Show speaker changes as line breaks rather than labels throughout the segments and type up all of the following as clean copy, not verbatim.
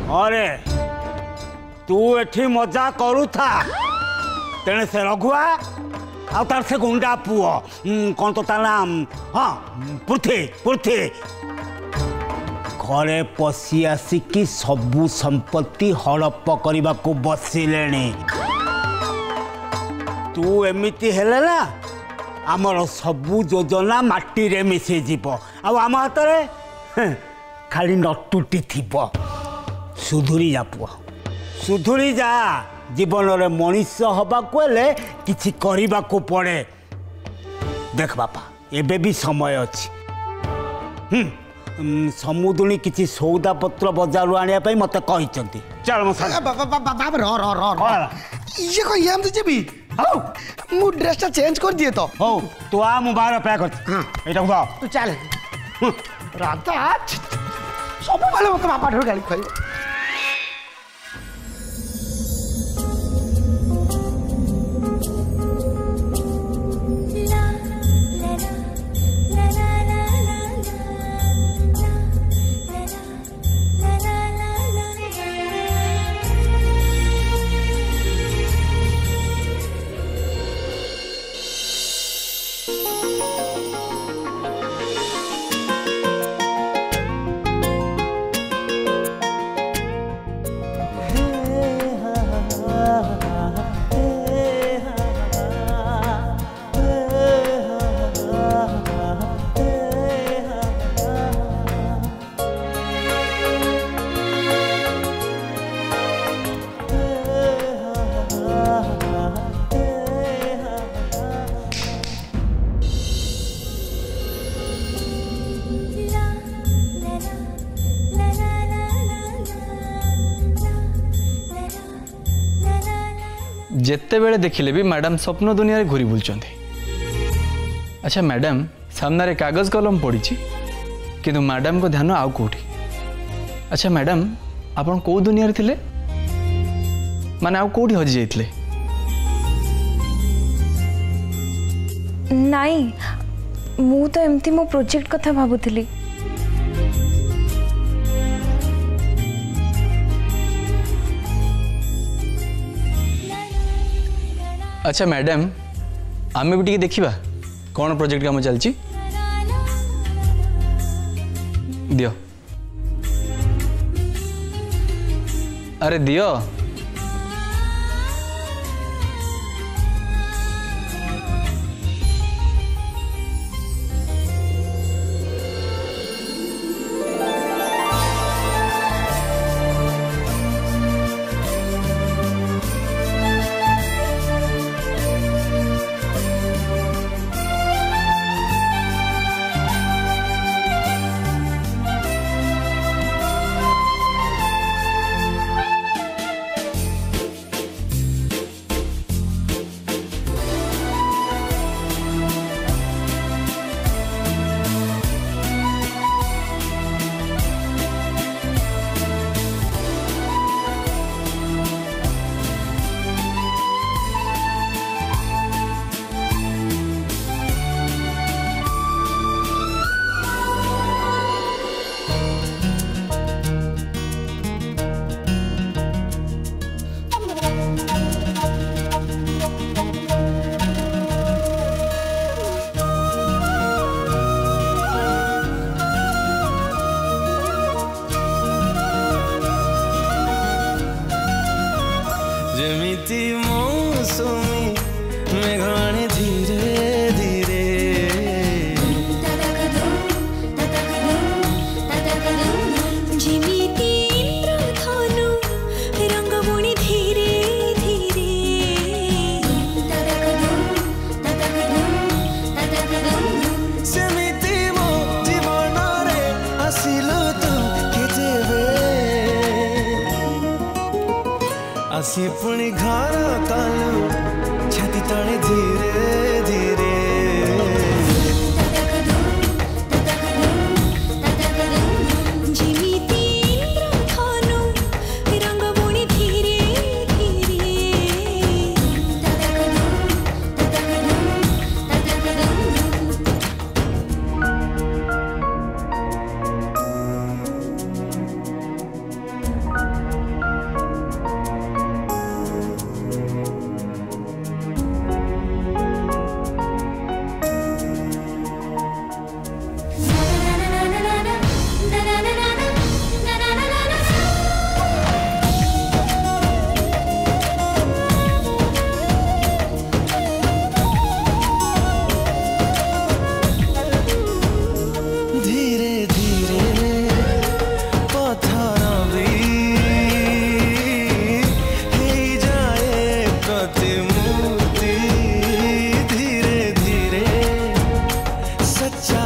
अरे तू एठी मजा करू था तेने से रघुआ आ तार से गुंडा पुओ कौन तो तार नाम हाँ पृथ्वी पृथ्वी घरे पशि आसिकी सबू संपत्ति हड़प करने को बसिले तू एमती हेले ना आमर सबू योजना माटी रे मिसे जीव आम हाथ में खाली नटुटी थी सुधुरी जा पुआ सुधुरी जा जीवन रे मनीष हवा को किछि करिबा को पड़े देख बापा एबे भी समय अच्छी समुदुणी किछि सौदा पत्र बजार आनिया पई मते कहिचंती चल मो संग
बाबा र ये को ये हम तो जेबी हौ मु ड्रेस ता चेंज कर दिए तो
हौ तू आ मु बाहर पैक कर एटा हुआ
तू चल राता सब वाले मते बापा ढोल गाली खाई
जिते बेले देखिले भी मैडम स्वप्न दुनिया रे घूरी बुलचंती। अच्छा मैडम सामने कागज कलम पड़ी किंतु मैडम को ध्यान आउ कोठी। अच्छा मैडम आपण को दुनिया रे थिले माने आउ कोठी हजि जाइतले?
नाई मु तो एमती मो प्रोजेक्ट कथा भाबुथिली।
अच्छा मैडम आमे भी टिके देखिबा कौन प्रोजेक्ट काम चलची दियो। अरे दियो
आसी पुणी घर कालू छाती तले धीरे धीरे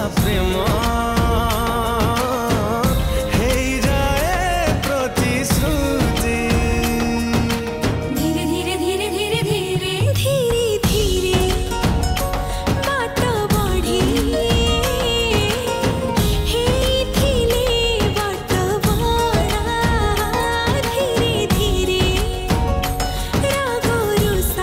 प्रेम हे जाए प्रतिश्रुति
धीरे धीरे धीरे धीरे धीरे धीरे धीरे बात बढ़ी हे थिले बात बड़ा धीरे धीरे रागो रुसा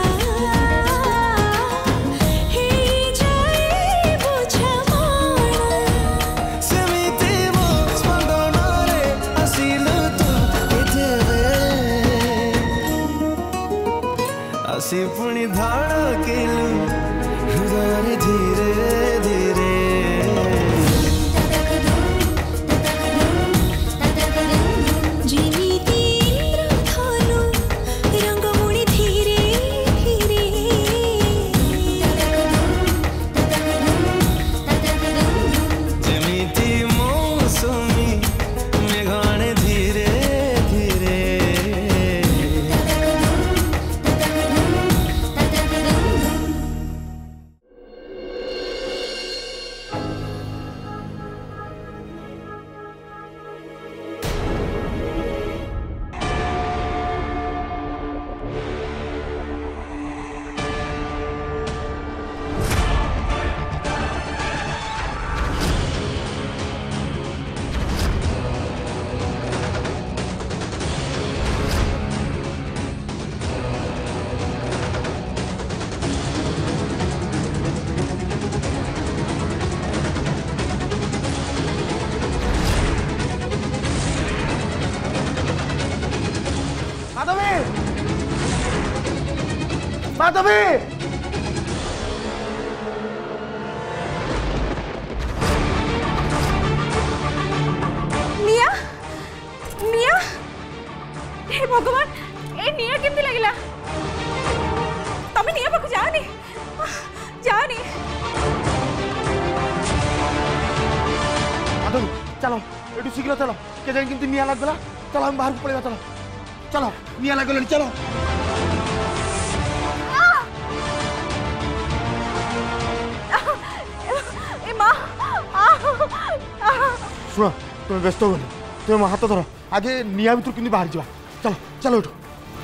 हे जाए बुझा माना
सेमिति मो स्पंदनरे आसिलु तू आसी पुणी धड़केलु हृदय धीरे धीरे
जीविती इंद्रधनु रंगमुनि धीरे धीरे
जेमिति मौसमी मेघाने धीरे धीरे
माधवी माधवी
निया निया हे भगवान ए निया केमती लागिला तमे निया पाखु जाओनी जाओनी
माधवी चलो एटू शीघ्र चलो के जान केमती निया लागला चलो हम बाहर पड़ेगा चलो चलो निया लागला चलो
ए मां
सुनो तुम व्यस्त हो तुम हाथ धर आगे निया भर कि बाहर जा चलो चलो उठो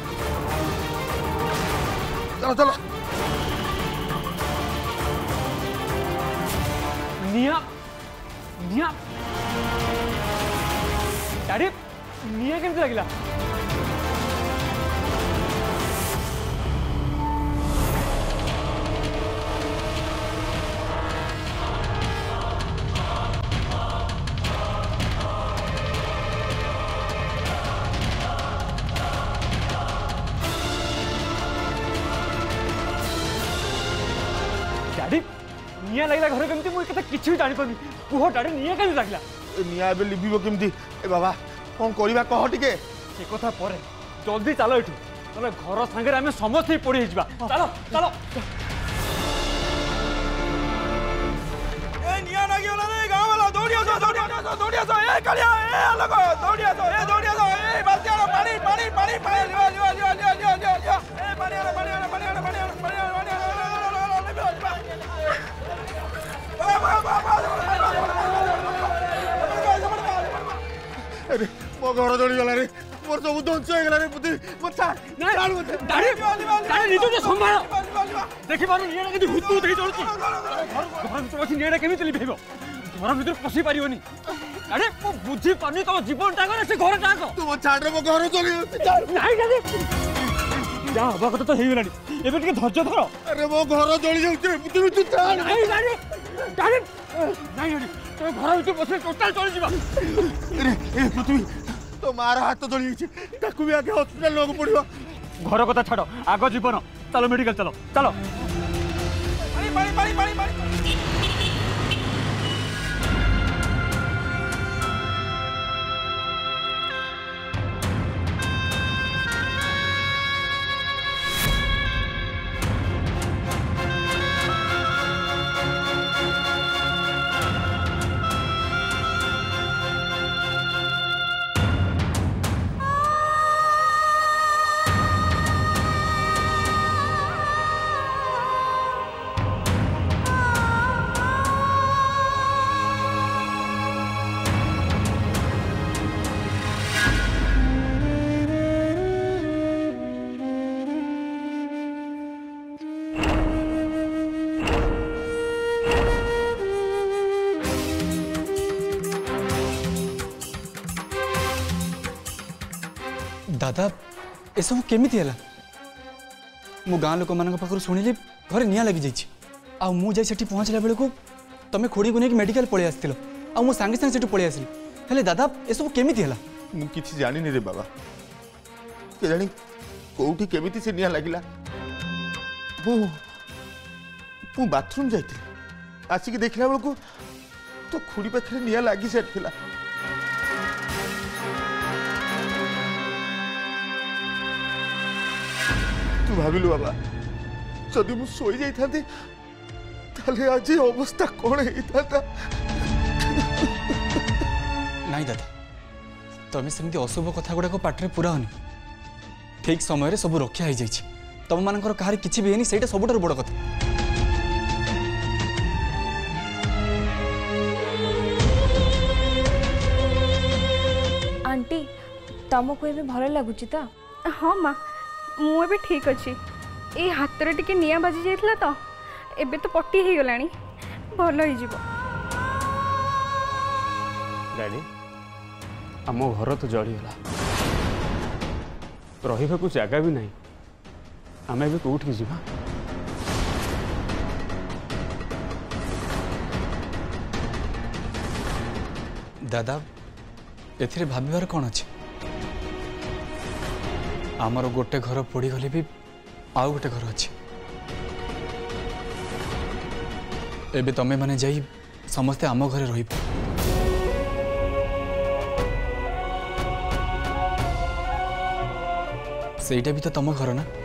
चलो चलो
निया निया डैडी निया केमती लागिला डैडी निया लागिला घर केमती मु कथा किछि भी जानि पाबी कुह डैडी निया केमती लागिला
निया एबे लिभिबो केमती ए बाबा कौन करबा कह टिके
से कथा परे जल्दी चलो एठू तले घर संगे आमे समस्त ही पड़ी हिजबा चलो चलो
ए निया लागी होला रे गांव वाला दौड़िया सो ए कालिया ए लगो दौड़िया सो ए बातिया पानी पानी पानी पानी लिया ए पानी
अरे मो घर जड़ी गला रे मोर सब ध्वंस हो गला रे बुद्धि मच्छा
डैडी निजो जे संभाळ देखि मानु निया केमती हुतु देई चलुची घर भीतर बसी निया केमती लिभेबो घर भीतर पसी पारियोनी अरे मो बुझी पानी तो जीवन टाको से घर टाको
तुम छाड़ रे मो घर चली
नहीं डैडी जा हवा कथा तो हेई गलानी एबे टिके धैर्य धर
अरे मो घर जली जाउचे बुद्धि तू छाड़
नहीं डैडी डैडी नहीं डैडी तो घर भीतर बसी टोटल चली जीवा
अरे ए पृथ्वी तो मार हाथ जली जाइए ताकू भी आगे हॉस्पिटल लोग पड़िबो
घर कथा छाड़ आग जीवन चलो मेडिकल चलो चलो
पानी
दादा एसबू केमिति है मु गाँ लोक मान पाखु शुणिली घरे निआ लगी जाइए आठी पहुँचला बेलू तुम खोड़ी को लेकिन मेडिकल पलि आस आगे सागे पलि आसली हेले दादा एसबू केमिति है
मु किछि जानिनी रे बाबा के जानी कोठी केमिति से निया लागिला मु बाथरूम जाइते आसिक देखला बेलू तो खुड़ी पाखे निया लगी सारी तू भाविलु बाबा जदि मु सोई जाइथांती ताले आज अवस्था कौन होता
नहीं दादा तुम सेमती अशुभ कथा गुड़ाक पाटे पुराओनी ठीक समय सब रक्षा हो जाए तुम मान कहार किसी भी है सहीटा सब बड़ कथा
आंटी तुमको ये भल लगुच तो
हाँ माँ मुझे ठीक अच्छी ये हाथ में टिके निआ बाजी जाइए तो एबे तो पट्टी हो गला भल हो
डैडी आम घर तो जलीगला रहा को जगह भी नहीं आम ए कौटी जा
दादा एथिरे भाबिबार कौन अच्छे आमर गोटे घर पोड़ी गले भी आउ गोटे घर अच्छे एबे तमे माने जाई समस्ते आम घरे रही सेटा भी तो तुम घर ना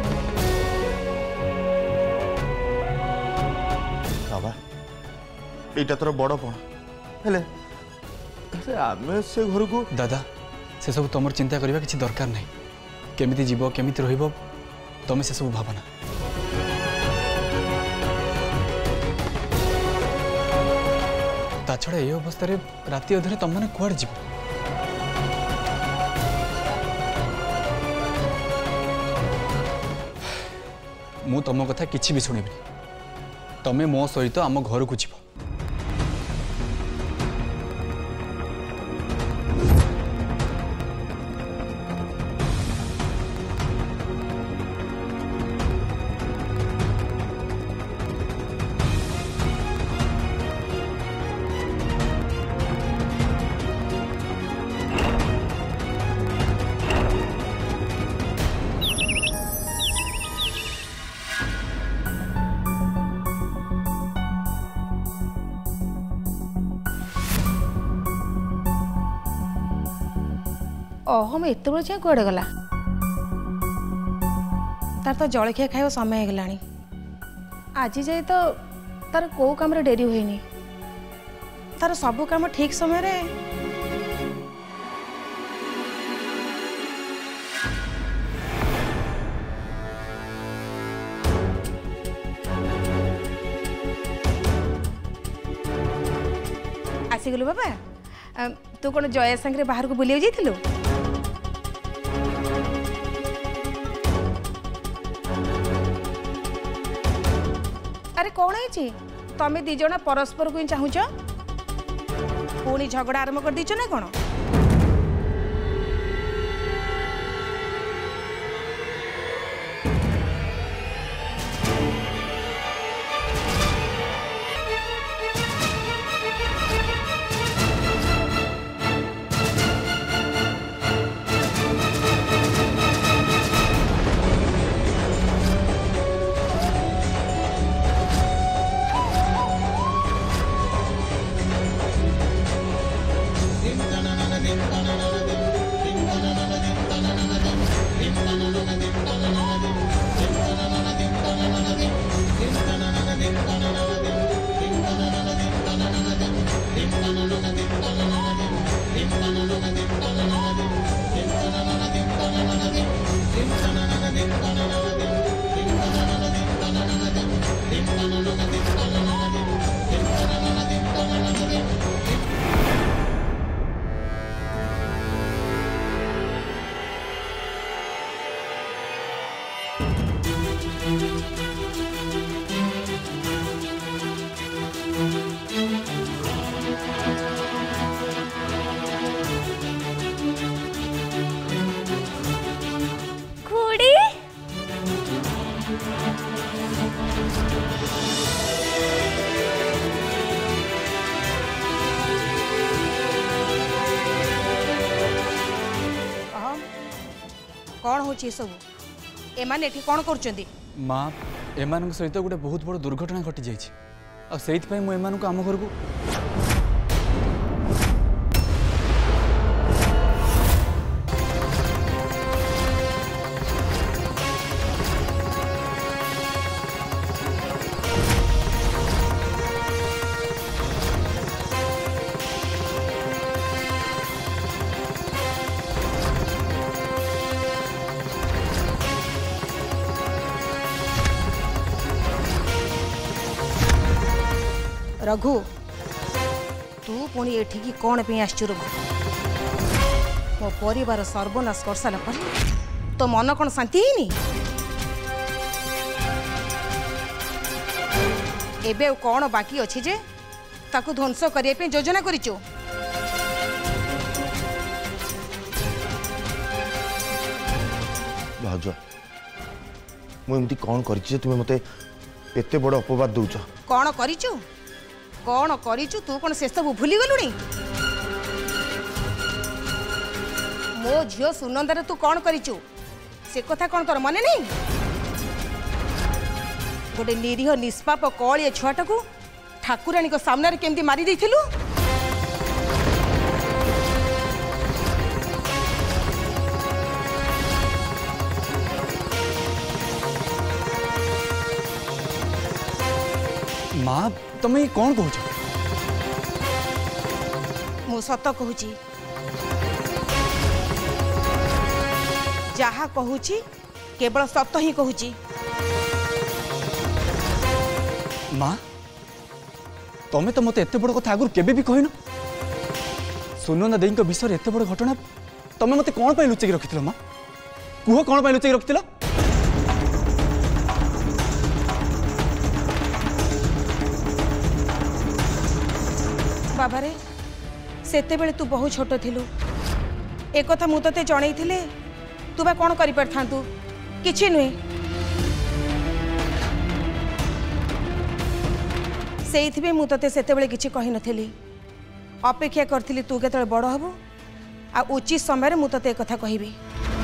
बाबा एटा तोर बड़ पण हेले आमे से घर को
दादा से सब तुम चिंता करबा किसी दरकार नहीं केमिति जीव केमिति रहिबो तुम से सब भावना ता छड़ा ये अवस्था रे राति अधरे तुम मैंने कुआड़ जीव मु तुम कथा किछि भी सुनिबि तमे मो सहित आम घर को जीव
अहम एत जाए कड़े गला तार तो जलखिया खाइबा समय होगा आज जाए तो तार को काम डेरी हुए तार सब काम ठीक समय रे आसीगलु बाबा तू कौन जया संगे बाहर को बुलिया जाइथिलु अरे कौन है तमे दी जण परस्पर को चाहूच पुणी झगड़ा आरंभ कर दीच ना कौन होची सब एमाने एठी कोन करचंदी
माँ एमान सहित गोटे बहुत बड़ दुर्घटना घटी जाइए आ सेइथि मु एमान को आम घर को
रघु तू पुणी एठिकी कौन पे आसचु रे मो परिवार सर्वनाश कर सारा पर तो मन कौन शांति हैनी एबे कौन बाकी अच्छी जे ताकू ध्वंस करने पे योजना करिचो
भाज मुझे कौन कर तुम्हें मते एते बड़ अपवाद दौच
कौन करिचु कौन करिचु तू कौन से सब भूली गलुनी मो झियो सुनंदार तू कौन करिचु से कथा कौन तोर मने नहीं गोटे निरीह निष्पाप कलिए छुआटा को ठाकुराणी को सामने केमती मारी देथिलु
माँ तुम्हें कौन कहूच
मु सत कहूची जहा कहूची केवल सत ही कहूची
माँ तुम्हें तो मत एत बड़ कथा आगुरी केबे भी कहन सुनंदा देई विषय एत बड़ घटना तुम्हें मत कौन पाई लुचेक रखिथिल माँ कुह कौन पाई लुचेक रखिथिल
बाबा रे सेते बेले तू बहुत छोट थिलु एक कथा मु तते जणै थिले तू बा कोन करि परथांतु किछि नुहे सेइथिबे मु तते सेते बेले किछि कहि नथिली अपेक्षा करथिली तू केतळे बड़ हबो आ उचित समय रे मु तते एक कथा कहिबी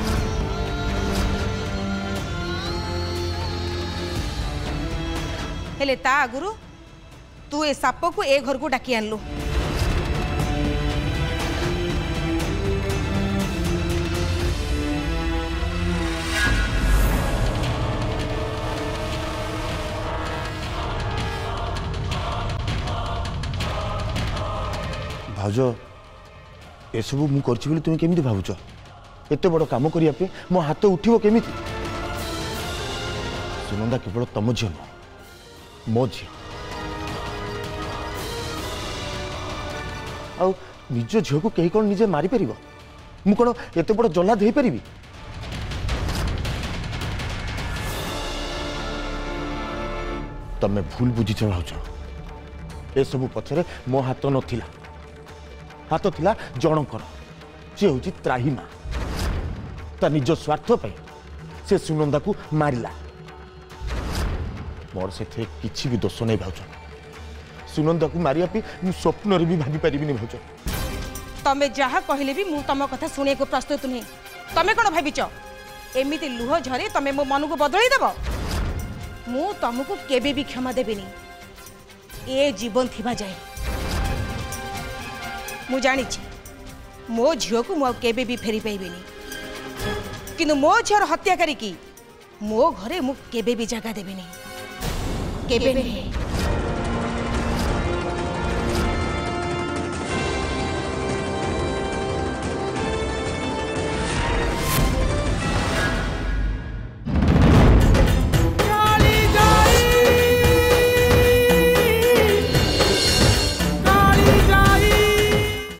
हेले ता आगुरु तू ए साप को ए घर को डाकी आनलु
भाज एसबू मु करछि बोली तुम केमिति भाबुछ एते बड़ काम करिया पे मो हाथ उठिबो केमिति सुनंदा केवल तम झियो न मो झियो आ निज झियो को कहीं कौन निजे मारी परिबो मु कोन एते बड़ जला देई परिबी तमे भूल बुझिछ भाउछ ए सब पछरे मो हाथ नथिला हाथ थिला जनकर सी हूँ त्राहिमा ता निज स्वार्थ पे से सुनंदा को मारिला मोर से किसी भी दोष नहीं भाउछ सुनंदा को मारिया पे मु स्वप्न रे भी भाबी परिबिनी भाउछ
तमे जहा कहले भी मु तम कथा सुने को प्रस्तुत नहीं तमे कोन भाबिच एमिति लुह झरे तमे मो मन को बदली देबो मु तुमको केबे भी क्षमा देबेनी ए जीवन थिबा जाए मु जानी मो झील को मु केबे भी फेरी पाइबेनी किंतु मो झीर हत्या करी मो घरे मु केबे भी जगह देबेनी केबे नहीं।